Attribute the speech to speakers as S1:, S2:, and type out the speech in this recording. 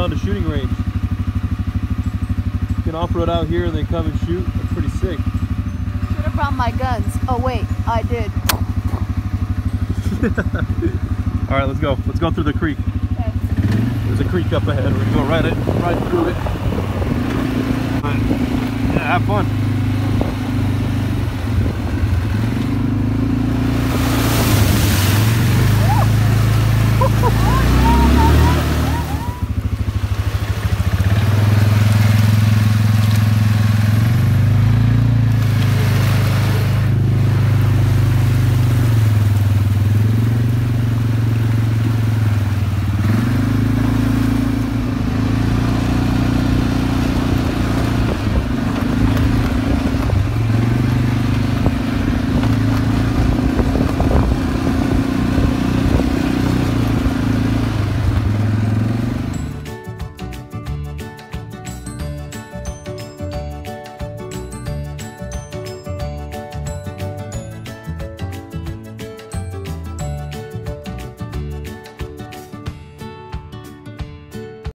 S1: found a shooting range. You can off-road out here and then come and shoot. That's pretty sick.
S2: Should have brought my guns. Oh wait, I did.
S1: All right, let's go. Let's go through the creek.
S2: Okay.
S1: There's a creek up ahead. We're gonna go right through it. But, yeah, have fun.